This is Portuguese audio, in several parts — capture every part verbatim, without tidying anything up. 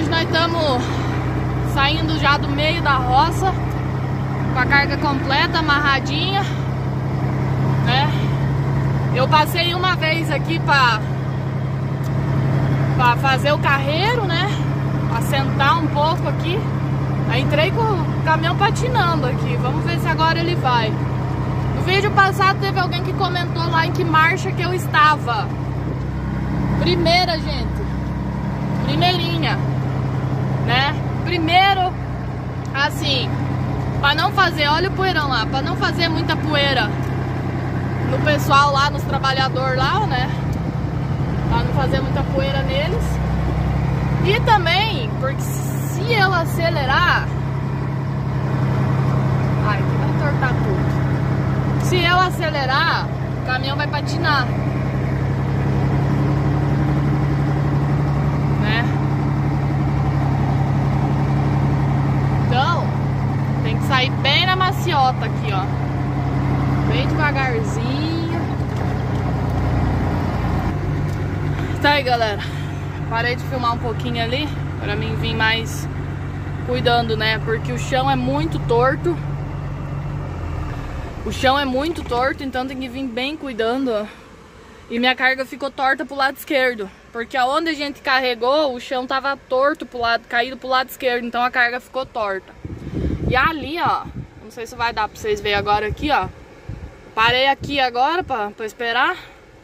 Hoje nós estamos saindo já do meio da roça, com a carga completa, amarradinha, né? Eu passei uma vez aqui para para fazer o carreiro, né? Assentar um pouco aqui. Aí entrei com o caminhão patinando aqui. Vamos ver se agora ele vai. No vídeo passado teve alguém que comentou lá em que marcha que eu estava. Primeira, gente. Primeirinha, né? Primeiro, assim, para não fazer, olha o poeirão lá, para não fazer muita poeira no pessoal lá, nos trabalhadores lá, né? Para não fazer muita poeira neles. E também, porque se eu acelerar, ai, que vai entortar tudo. Se eu acelerar, o caminhão vai patinar. Né? Então, tem que sair bem na maciota aqui, ó. Bem devagarzinho. Tá aí, galera. Parei de filmar um pouquinho ali pra mim vir mais cuidando, né? Porque o chão é muito torto. O chão é muito torto, então tem que vir bem cuidando, ó. E minha carga ficou torta pro lado esquerdo, porque aonde a gente carregou, o chão tava torto pro lado, caído pro lado esquerdo, então a carga ficou torta. E ali, ó, não sei se vai dar pra vocês verem agora aqui, ó. Parei aqui agora pra, pra esperar.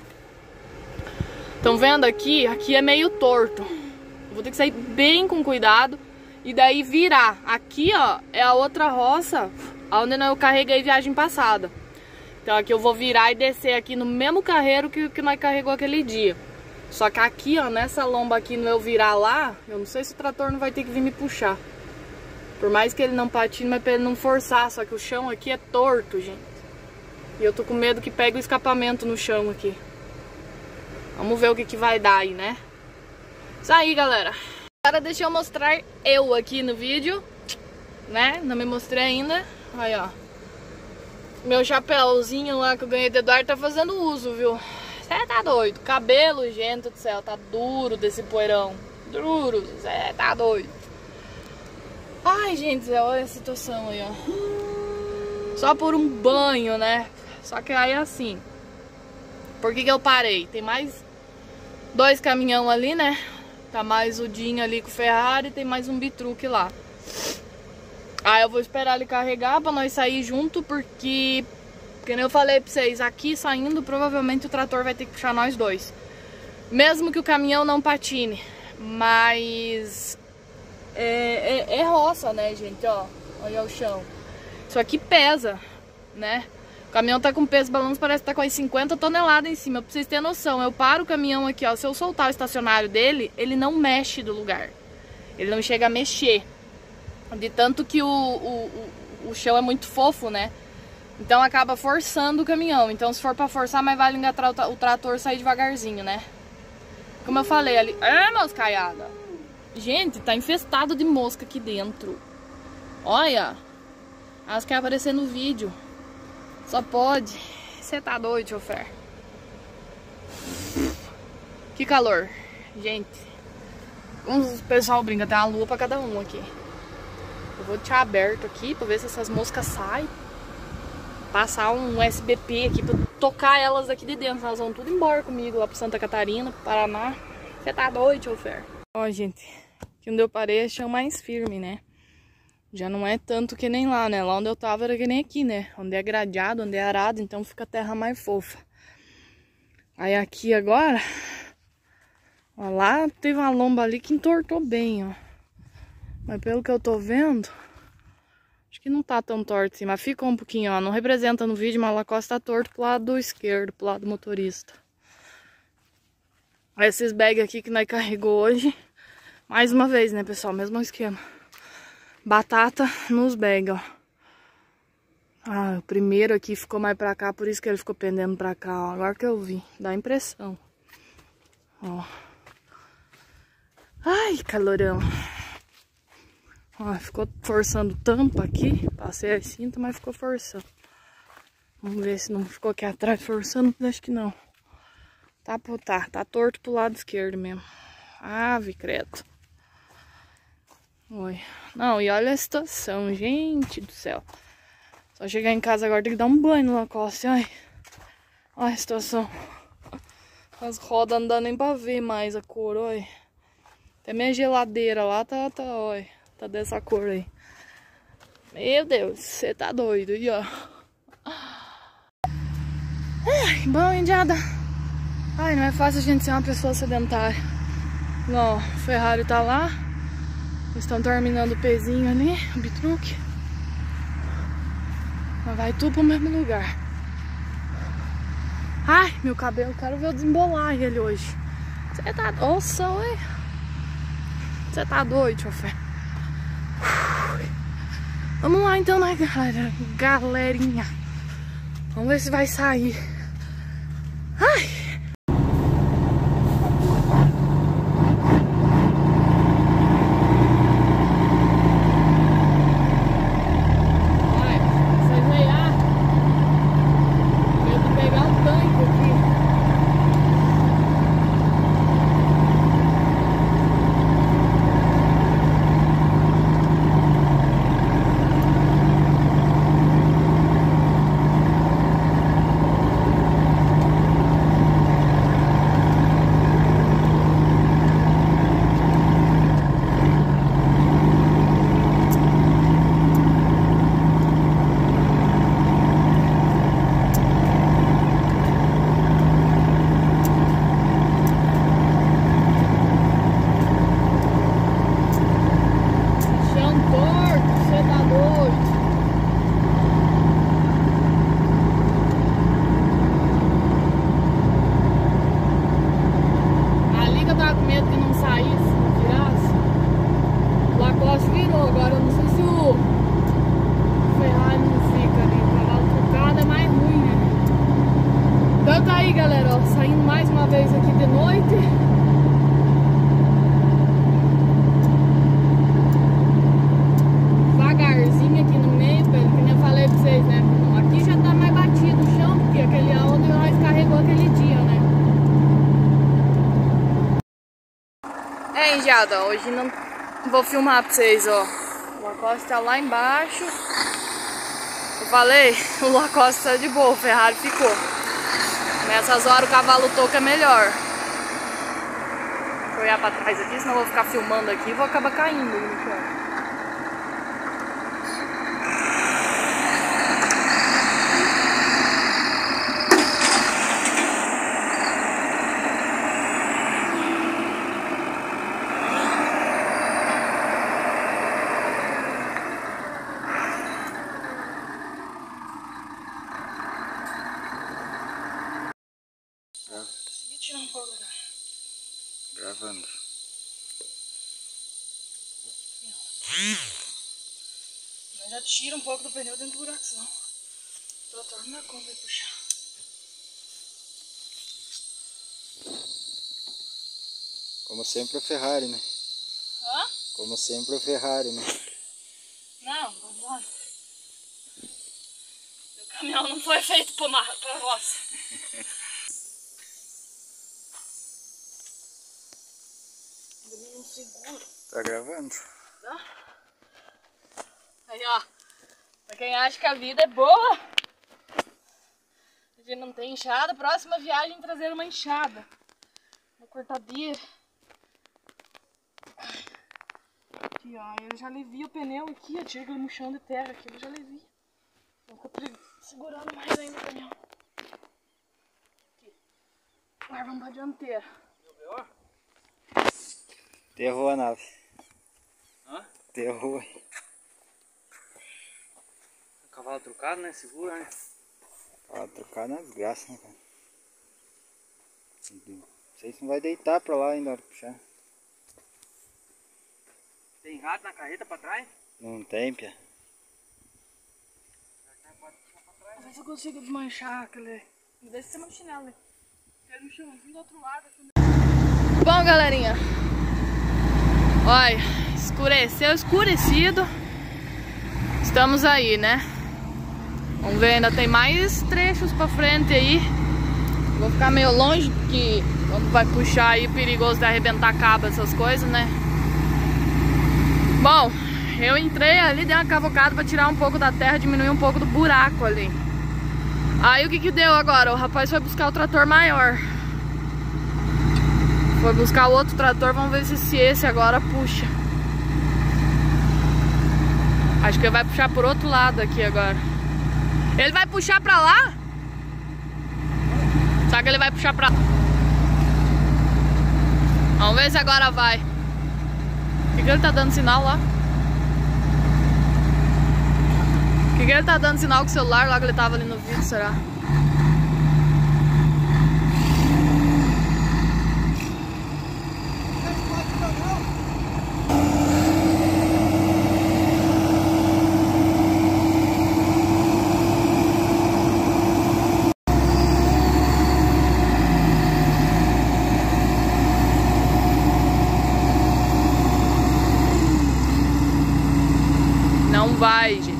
Estão vendo aqui? Aqui é meio torto. Vou ter que sair bem com cuidado e daí virar. Aqui, ó, é a outra roça onde eu carreguei viagem passada. Então aqui eu vou virar e descer aqui no mesmo carreiro que, que nós carregou aquele dia. Só que aqui, ó, nessa lomba aqui, no eu virar lá, eu não sei se o trator não vai ter que vir me puxar. Por mais que ele não patine, mas pra ele não forçar. Só que o chão aqui é torto, gente. E eu tô com medo que pegue o escapamento no chão aqui. Vamos ver o que que vai dar aí, né? Isso aí, galera. Agora deixa eu mostrar eu aqui no vídeo, né? Não me mostrei ainda. Aí, ó. Meu chapéuzinho lá que eu ganhei do Eduardo tá fazendo uso, viu? Cê tá doido. Cabelo, gente do céu, tá duro desse poeirão. Duro, cê tá doido. Ai, gente, olha a situação aí, ó. Só por um banho, né? Só que aí assim. Por que que eu parei? Tem mais dois caminhão ali, né? Tá mais o Dinho ali com o Ferrari e tem mais um bitruque lá. Aí eu vou esperar ele carregar pra nós sair junto, porque, como eu falei pra vocês, aqui saindo, provavelmente o trator vai ter que puxar nós dois. Mesmo que o caminhão não patine. Mas é, é, é roça, né, gente? Ó, olha o chão. Isso aqui pesa, né? O caminhão tá com peso, balanço, parece que tá com as cinquenta toneladas em cima. Pra vocês terem noção, eu paro o caminhão aqui, ó. Se eu soltar o estacionário dele, ele não mexe do lugar. Ele não chega a mexer. De tanto que o, o, o, o chão é muito fofo, né? Então acaba forçando o caminhão. Então se for pra forçar, mais vale engatar o, o trator sair devagarzinho, né? Como eu falei ali... Ah, moscaiada! Gente, tá infestado de mosca aqui dentro. Olha! Elas querem aparecer no vídeo. Só pode. Você tá doido, chofer? Que calor. Gente. O pessoal brinca, tem uma lua pra cada um aqui. Eu vou deixar aberto aqui pra ver se essas moscas saem. Passar um U S B P aqui pra tocar elas aqui de dentro. Elas vão tudo embora comigo lá pro Santa Catarina, pro Paraná. Você tá doido, chofer? Ó, gente. Aqui onde eu parei é chão mais firme, né? Já não é tanto que nem lá, né? Lá onde eu tava era que nem aqui, né? Onde é gradeado, onde é arado, então fica a terra mais fofa. Aí aqui agora... Ó, lá teve uma lomba ali que entortou bem, ó. Mas pelo que eu tô vendo, acho que não tá tão torto assim, mas ficou um pouquinho, ó. Não representa no vídeo, mas a lacosta tá torto pro lado esquerdo, pro lado do motorista. Esses bags aqui que nós carregou hoje, mais uma vez, né, pessoal? Mesmo esquema. Batata nos bags, ó. Ah, o primeiro aqui ficou mais pra cá, por isso que ele ficou pendendo pra cá, ó. Agora que eu vi, dá impressão. Ó. Ai, calorão. Ó, ficou forçando tampa aqui. Passei a cinta, mas ficou forçando. Vamos ver se não ficou aqui atrás forçando. Acho que não. Tá, tá, tá torto pro lado esquerdo mesmo. Ave, credo. Oi. Não, e olha a situação, gente do céu. Só chegar em casa agora tem que dar um banho no Lacoste, ai. Olha a situação. As rodas não dá nem pra ver mais a cor, olha. Até minha geladeira lá tá, tá, olha. Tá dessa cor aí. Meu Deus, você tá doido aí, ó. Ai, bom, indiada. Ai, não é fácil a gente ser uma pessoa sedentária. Não, o Ferrari tá lá. Eles estão terminando o pezinho ali, o bitruque. Mas vai tudo pro mesmo lugar. Ai, meu cabelo, quero ver eu desembolar ele hoje. Você tá... Nossa, oi. Você tá doido, chofer? Vamos lá então, né, galera? Galerinha. Vamos ver se vai sair. Ai. Hoje não vou filmar pra vocês, ó. O Lacoste tá lá embaixo. Eu falei, o Lacoste tá de boa, o Ferrari ficou. Nessas horas o cavalo toca é melhor. Vou olhar pra trás aqui, senão eu vou ficar filmando aqui e vou acabar caindo no chão. Tirar um pouco, cara. Gravando. Mas já tira um pouco do pneu dentro do buraco, senão o trator não dá conta de puxar. Como sempre a Ferrari, né? Hã? Como sempre a Ferrari, né? Não, vambora. O caminhão não foi feito pra, pra roça. Não seguro. Tá gravando? Tá? Aí, ó. Pra quem acha que a vida é boa, a gente não tem enxada, próxima viagem trazer uma enxada. Uma cortadeira. Aqui, ó. Eu já levei o pneu aqui, ó. Tira aquele murchão de terra aqui, eu já levei. Vou ficar segurando mais ainda o pneu. Aqui. Agora vamos pra dianteira. Aterrou a nave. Hã? Aterrou. Cavalo trocado, né? Segura, né? Cavalo trocado é desgraça, né, cara? Não sei se não vai deitar pra lá ainda na hora de puxar. Tem rato na carreta pra trás? Não tem, pia. Às vezes eu consigo desmanchar aquele... Deixa ser meu chinelo, né? Quero no chãozinho do outro lado. Bom, galerinha. Olha, escureceu, escurecido. Estamos aí, né? Vamos ver, ainda tem mais trechos pra frente aí. Vou ficar meio longe, porque quando vai puxar aí, perigoso de arrebentar cabo, essas coisas, né? Bom, eu entrei ali, dei uma cavocada pra tirar um pouco da terra, diminuir um pouco do buraco ali. Aí o que que deu agora? O rapaz foi buscar o trator maior. Foi buscar o outro trator, vamos ver se, se esse agora puxa. Acho que ele vai puxar por outro lado aqui agora. Ele vai puxar pra lá? Será que ele vai puxar pra lá? Vamos ver se agora vai. O que que ele tá dando sinal lá? O que que ele tá dando sinal com o celular lá que ele tava ali no vídeo, será? Não vai, gente.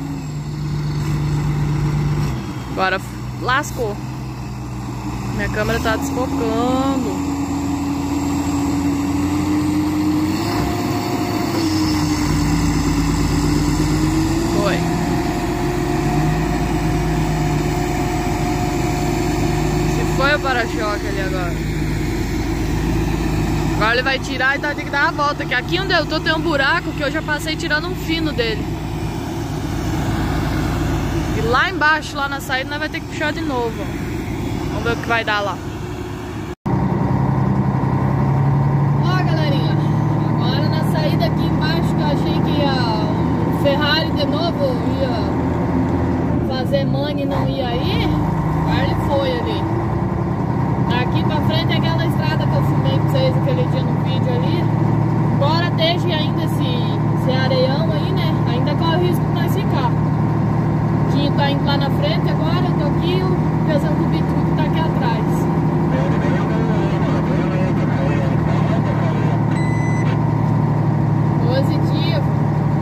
Agora lascou. Minha câmera tá desfocando. Foi. Se foi o para-choque ali agora. Agora ele vai tirar e tá tendo que dar a volta. Que aqui onde eu tô tem um buraco que eu já passei tirando um fino dele. E lá embaixo, lá na saída, nós vai ter que puxar de novo. Vamos ver o que vai dar lá. Ó, galerinha. Agora na saída aqui embaixo, que eu achei que ia um Ferrari de novo ia fazer money e não ia ir. Agora ele foi ali. Daqui pra frente é aquela estrada que eu filmei pra vocês aquele dia no vídeo ali. Embora deixe ainda esse, esse areião aí, né? Ainda corre o risco de nós ficar. Que tá indo lá na frente agora, eu tô aqui, o pesão do bitruco tá aqui atrás. Positivo.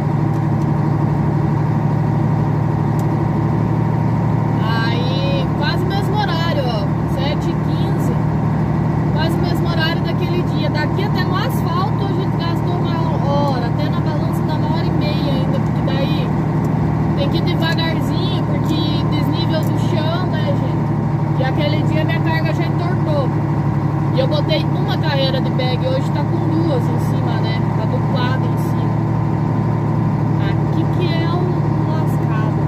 Aí, quase o mesmo horário, ó, sete e quinze. Quase o mesmo horário daquele dia. Daqui até no asfalto a gente gastou uma hora, até na balança dá uma hora e meia ainda, porque daí tem que ir devagarzinho, porque desnível do chão, né, gente? E aquele dia minha carga já entortou. E eu botei uma carreira de bag, hoje tá com duas em cima, né? Tá duplada em cima. Aqui que é um lascado.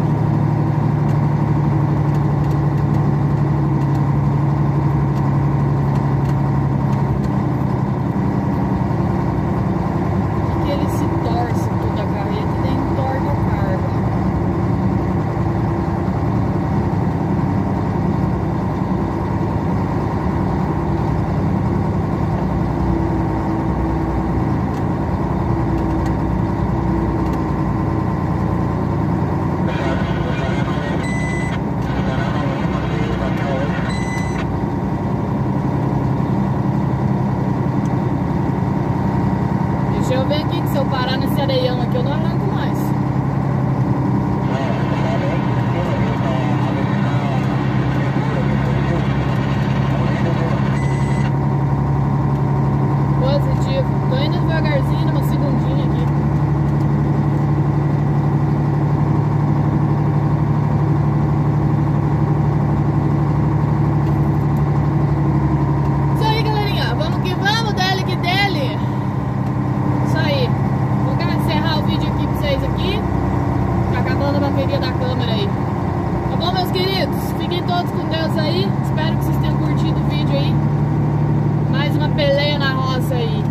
Aqui que ele se torce toda a carreta e nem torna a carga. Deixa eu ver aqui que se eu parar nesse areião aqui eu não arranco mais. Positivo. Tô indo devagarzinho, numa segundinha aqui. Isso aí, galerinha. Vamos que vamos, dele que dele. Isso aí. Vou encerrar o vídeo aqui pra vocês aqui. Tá acabando a bateria da câmera aí. Tá bom, meus queridos? Fiquem todos com Deus aí. Espero que vocês tenham curtido o vídeo aí. Mais uma peleia na roça aí.